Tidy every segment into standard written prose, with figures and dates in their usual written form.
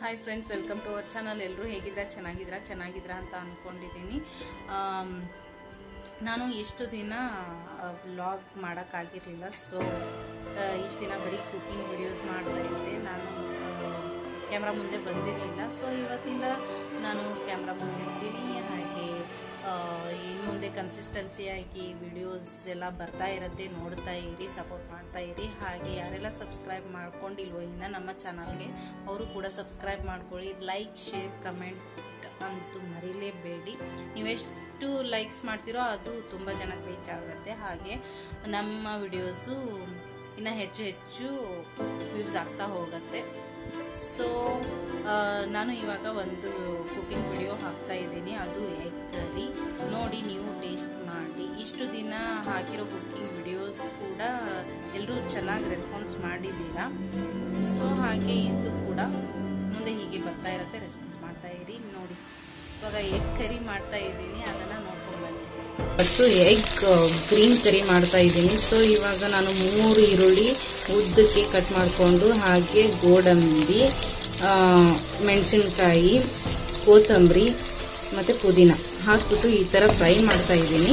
Hi friends, welcome to our channel. ಎಲ್ಲರೂ ಹೇಗಿದ್ದೀರಾ? ಚೆನ್ನಾಗಿದ್ದೀರಾ ಅಂತ ಅಂದ್ಕೊಂಡಿದ್ದೀನಿ. ನಾನು ಇಷ್ಟು ದಿನ ವ್ಲಾಗ್ ಮಾಡೋಕ್ಕಾಗಿರಲಿಲ್ಲ. ಸೊ ಇಷ್ಟು ದಿನ ಬರೀ ಕುಕಿಂಗ್ ವಿಡಿಯೋಸ್ ಮಾಡ್ತಾಯಿದ್ದೆ. ನಾನು ಕ್ಯಾಮ್ರಾ ಮುಂದೆ ಬಂದಿರಲಿಲ್ಲ. ಸೊ ಇವತ್ತಿಂದ ನಾನು ಕ್ಯಾಮ್ರಾ ಮುಂದೆ ಇರ್ತೀನಿ. ಹಾಗೆ ಇನ್ನು ಮುಂದೆ ಕನ್ಸಿಸ್ಟೆನ್ಸಿಯಾಗಿ ವಿಡಿಯೋಸ್ ಎಲ್ಲ ಬರ್ತಾ ಇರುತ್ತೆ. ನೋಡ್ತಾ ಇರಿ, ಸಪೋರ್ಟ್ ಮಾಡ್ತಾ ಇರಿ. ಹಾಗೆ ಯಾರೆಲ್ಲ ಸಬ್ಸ್ಕ್ರೈಬ್ ಮಾಡ್ಕೊಂಡಿಲ್ವೋ ಇನ್ನು ನಮ್ಮ ಚಾನಲ್ಗೆ, ಅವರು ಕೂಡ ಸಬ್ಸ್ಕ್ರೈಬ್ ಮಾಡ್ಕೊಳ್ಳಿ. ಲೈಕ್, ಶೇರ್, ಕಮೆಂಟ್ ಅಂತೂ ಮರಿಲೇಬೇಡಿ. ನೀವೆಷ್ಟು ಲೈಕ್ಸ್ ಮಾಡ್ತೀರೋ ಅದು ತುಂಬ ಜನಕ್ಕೆ ರೀಚ್ ಆಗುತ್ತೆ. ಹಾಗೆ ನಮ್ಮ ವಿಡಿಯೋಸು ಇನ್ನು ಹೆಚ್ಚು ವ್ಯೂಸ್ ಆಗ್ತಾ ಹೋಗುತ್ತೆ. ಸೊ ನಾನು ಇವಾಗ ಒಂದು ಕುಕಿಂಗ್ ವಿಡಿಯೋ ಹಾಕ್ತಾ ಇದ್ದೀನಿ. ಅದು ಎಗ್ ಕರಿ. ನೋಡಿ, ನೀವು ಟೇಸ್ಟ್ ಮಾಡಿ. ಇಷ್ಟು ದಿನ ಹಾಕಿರೋ ಕುಕಿಂಗ್ ವಿಡಿಯೋಸ್ ಕೂಡ ಎಲ್ಲರೂ ಚೆನ್ನಾಗಿ ರೆಸ್ಪಾನ್ಸ್ ಮಾಡಿದ್ದೀರಾ. ಸೊ ಹಾಗೆ ಇದು ಕೂಡ ಮುಂದೆ ಹೀಗೆ ಬರ್ತಾ ಇರುತ್ತೆ. ರೆಸ್ಪಾನ್ಸ್ ಮಾಡ್ತಾ ಇರಿ. ನೋಡಿ, ಇವಾಗ ಎಗ್ ಕರಿ ಮಾಡ್ತಾ ಇದ್ದೀನಿ, ಅದನ್ನು ನೋಡ್ಕೊಂಡ್ಬನ್ನಿ. ಮತ್ತು ಎಗ್ ಗ್ರೀನ್ ಕರಿ ಮಾಡ್ತಾ ಇದ್ದೀನಿ. ಸೊ ಇವಾಗ ನಾನು 3 ಈರುಳ್ಳಿ ಉದ್ದಕ್ಕೆ ಕಟ್ ಮಾಡಿಕೊಂಡು, ಹಾಗೆ ಗೋಡಂಬಿ, ಮೆಣಸಿನ್ಕಾಯಿ, ಕೊತ್ತಂಬರಿ ಮತ್ತು ಪುದೀನ ಹಾಕ್ಬಿಟ್ಟು ಈ ಥರ ಫ್ರೈ ಮಾಡ್ತಾ ಇದ್ದೀನಿ.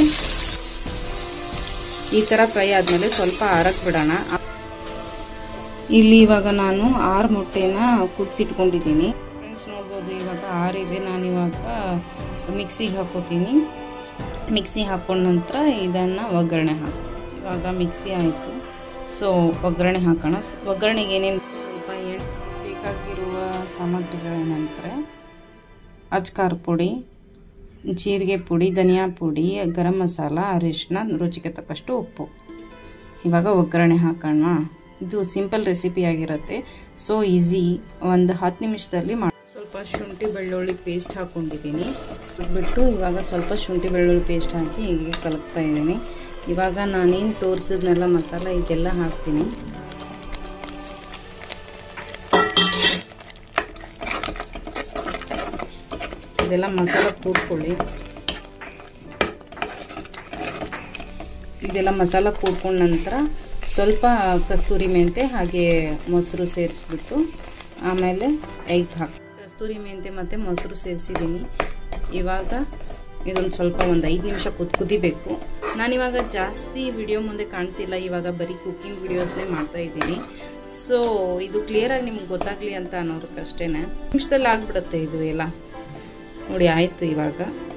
ಈ ಥರ ಫ್ರೈ ಆದಮೇಲೆ ಸ್ವಲ್ಪ ಆರಕ್ಕೆ ಬಿಡೋಣ. ಇಲ್ಲಿ ಇವಾಗ ನಾನು 6 ಮೊಟ್ಟೆನ ಕುದಿಸಿಟ್ಕೊಂಡಿದ್ದೀನಿ. ಫ್ರೆಂಡ್ಸ್ ನೋಡ್ಬೋದು, ಇವಾಗ 6 ಇದೆ. ನಾನಿವಾಗ ಮಿಕ್ಸಿಗೆ ಹಾಕೋತೀನಿ. ಮಿಕ್ಸಿ ಹಾಕೊಂಡ ನಂತರ ಇದನ್ನು ಒಗ್ಗರಣೆ ಹಾಕ್ತೀನಿ. ಇವಾಗ ಮಿಕ್ಸಿ ಆಯಿತು. ಸೊ ಒಗ್ಗರಣೆ ಹಾಕೋಣ. ಒಗ್ಗರಣೆಗೆ ಏನೇನು ಸ್ವಲ್ಪ ಬೇಕಾಗಿರುವ ಸಾಮಗ್ರಿಗಳೇನಂದರೆ ಅಚ್ಕಾರ ಪುಡಿ, ಜೀರಿಗೆ ಪುಡಿ, ಧನಿಯಾ ಪುಡಿ, ಗರಂ ಮಸಾಲ, ಅರಿಶಿನ, ರುಚಿಗೆ ತಕ್ಕಷ್ಟು ಉಪ್ಪು. ಇವಾಗ ಒಗ್ಗರಣೆ ಹಾಕೋಣ. ಇದು ಸಿಂಪಲ್ ರೆಸಿಪಿ ಆಗಿರುತ್ತೆ. ಸೊ ಈಸಿ, ಒಂದು 10 ನಿಮಿಷದಲ್ಲಿ ಮಾಡಿ. ಸ್ವಲ್ಪ ಶುಂಠಿ ಬೆಳ್ಳುಳ್ಳಿ ಪೇಸ್ಟ್ ಹಾಕ್ಕೊಂಡಿದ್ದೀನಿ. ಬಿಟ್ಟು ಇವಾಗ ಸ್ವಲ್ಪ ಶುಂಠಿ ಬೆಳ್ಳುಳ್ಳಿ ಪೇಸ್ಟ್ ಹಾಕಿ ಹೀಗೆ ಕಲಕ್ತಾ ಇದ್ದೀನಿ. ಇವಾಗ ನಾನೇನು ತೋರಿಸಿದ್ನೆಲ್ಲ ಮಸಾಲ ಇದೆಲ್ಲ ಹಾಕ್ತೀನಿ. ಇದೆಲ್ಲ ಮಸಾಲ ಕೂಡ್ಕೊಳ್ಳಿ. ಇದೆಲ್ಲ ಮಸಾಲ ಕೂಡ್ಕೊಂಡ ನಂತರ ಸ್ವಲ್ಪ ಕಸ್ತೂರಿ ಮೆಂತೆ ಹಾಗೆ ಮೊಸರು ಸೇರಿಸ್ಬಿಟ್ಟು ಆಮೇಲೆ ಎಗ್ ಹಾಕಿ, ಕಸ್ತೂರಿ ಮೆಂತೆ ಮತ್ತು ಮೊಸರು ಸೇರಿಸಿದ್ದೀನಿ. ಇವಾಗ ಇದೊಂದು ಸ್ವಲ್ಪ ಒಂದು 5 ನಿಮಿಷ ಕುದಿಬೇಕು. ನಾನಿವಾಗ ಜಾಸ್ತಿ ವಿಡಿಯೋ ಮುಂದೆ ಕಾಣ್ತಿಲ್ಲ. ಇವಾಗ ಬರೀ ಕುಕಿಂಗ್ ವಿಡಿಯೋಸ್ನೇ ಮಾಡ್ತಾ ಇದ್ದೀನಿ. ಸೊ ಇದು ಕ್ಲಿಯರಾಗಿ ನಿಮ್ಗೆ ಗೊತ್ತಾಗಲಿ ಅಂತ ಅನ್ನೋದಕ್ಕಷ್ಟೇ. ನಿಮಿಷದಲ್ಲಿ ಆಗಿಬಿಡುತ್ತೆ ಇದು ಎಲ್ಲ. ನೋಡಿ ಆಯಿತು. ಇವಾಗ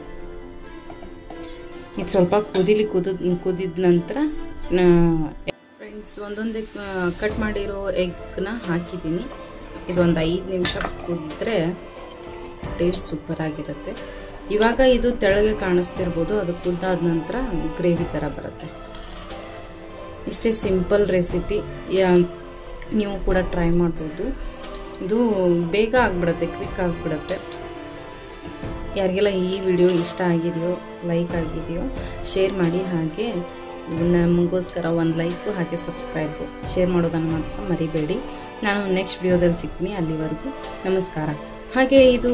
ಇದು ಸ್ವಲ್ಪ ಕುದಿದ ನಂತರ ಫ್ರೆಂಡ್ಸ್ ಒಂದೊಂದೇ ಕಟ್ ಮಾಡಿರೋ ಎಗ್ನ ಹಾಕಿದ್ದೀನಿ. ಇದೊಂದು 5 ನಿಮಿಷ ಕುದ್ರೆ ಟೇಸ್ಟ್ ಸೂಪರ್ ಆಗಿರುತ್ತೆ. ಇವಾಗ ಇದು ತೆಳಗೆ ಕಾಣಿಸ್ತಿರ್ಬೋದು. ಅದು ಕುದ್ದಾದ ನಂತರ ಗ್ರೇವಿ ಥರ ಬರುತ್ತೆ. ಇಷ್ಟೇ ಸಿಂಪಲ್ ರೆಸಿಪಿ. ನೀವು ಕೂಡ ಟ್ರೈ ಮಾಡ್ಬೋದು. ಇದು ಬೇಗ ಆಗಿಬಿಡುತ್ತೆ, ಕ್ವಿಕ್ ಆಗಿಬಿಡುತ್ತೆ. ಯಾರಿಗೆಲ್ಲ ಈ ವಿಡಿಯೋ ಇಷ್ಟ ಆಗಿದೆಯೋ, ಲೈಕ್ ಆಗಿದೆಯೋ ಶೇರ್ ಮಾಡಿ. ಹಾಗೆ ನಮಗೋಸ್ಕರ ಒಂದು ಲೈಕು ಹಾಗೆ ಸಬ್ಸ್ಕ್ರೈಬು ಶೇರ್ ಮಾಡೋದನ್ನು ಮಾತ್ರ ಮರಿಬೇಡಿ. ನಾನು ನೆಕ್ಸ್ಟ್ ವಿಡಿಯೋದಲ್ಲಿ ಸಿಗ್ತೀನಿ. ಅಲ್ಲಿವರೆಗೂ ನಮಸ್ಕಾರ. ಹಾಗೆ ಇದು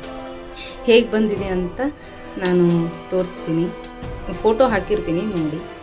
ಹೇಗೆ ಬಂದಿದೆ ಅಂತ ನಾನು ತೋರಿಸ್ತೀನಿ, ಫೋಟೋ ಹಾಕಿರ್ತೀನಿ ನೋಡಿ.